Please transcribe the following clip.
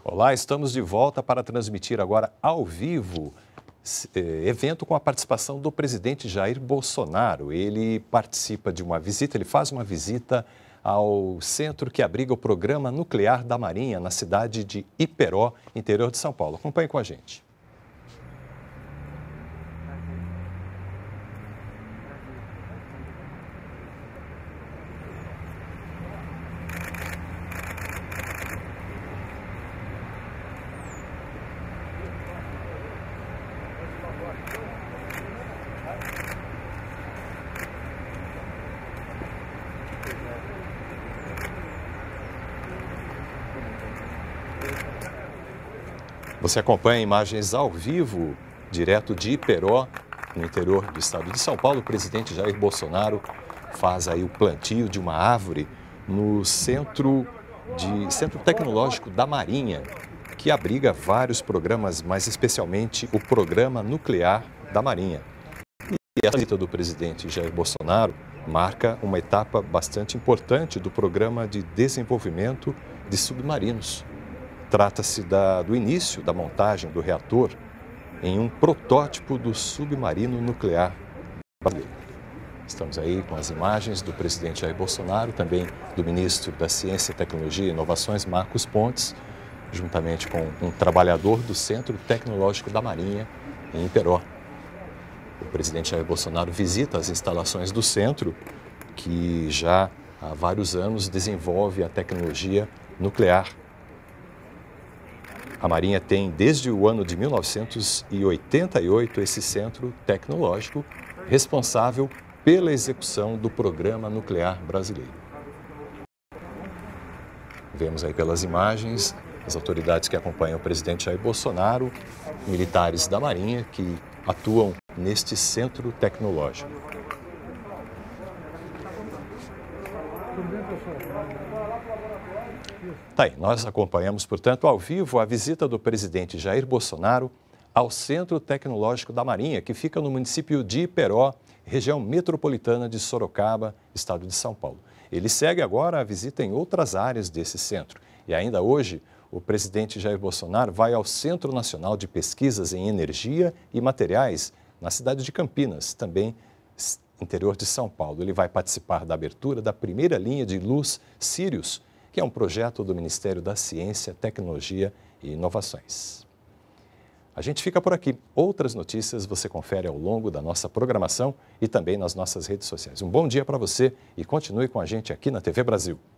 Olá, estamos de volta para transmitir agora ao vivo evento com a participação do presidente Jair Bolsonaro. Ele participa de uma visita, ele faz uma visita ao centro que abriga o programa nuclear da Marinha na cidade de Iperó, interior de São Paulo. Acompanhe com a gente. Você acompanha imagens ao vivo, direto de Iperó, no interior do estado de São Paulo. O presidente Jair Bolsonaro faz aí o plantio de uma árvore no Centro Tecnológico da Marinha, que abriga vários programas, mais especialmente o Programa Nuclear da Marinha. E a visita do presidente Jair Bolsonaro marca uma etapa bastante importante do Programa de Desenvolvimento de Submarinos. Trata-se do início da montagem do reator em um protótipo do submarino nuclear brasileiro. Estamos aí com as imagens do presidente Jair Bolsonaro, também do ministro da Ciência, Tecnologia e Inovações, Marcos Pontes, juntamente com um trabalhador do Centro Tecnológico da Marinha, em Iperó. O presidente Jair Bolsonaro visita as instalações do centro, que já há vários anos desenvolve a tecnologia nuclear. A Marinha tem, desde o ano de 1988, esse centro tecnológico responsável pela execução do Programa Nuclear Brasileiro. Vemos aí pelas imagens as autoridades que acompanham o presidente Jair Bolsonaro, militares da Marinha que atuam neste centro tecnológico. Tá aí, nós acompanhamos, portanto, ao vivo a visita do presidente Jair Bolsonaro ao Centro Tecnológico da Marinha, que fica no município de Iperó, região metropolitana de Sorocaba, estado de São Paulo. Ele segue agora a visita em outras áreas desse centro. E ainda hoje, o presidente Jair Bolsonaro vai ao Centro Nacional de Pesquisas em Energia e Materiais, na cidade de Campinas, também interior de São Paulo. Ele vai participar da abertura da primeira linha de luz Sirius, que é um projeto do Ministério da Ciência, Tecnologia e Inovações. A gente fica por aqui. Outras notícias você confere ao longo da nossa programação e também nas nossas redes sociais. Um bom dia para você e continue com a gente aqui na TV Brasil.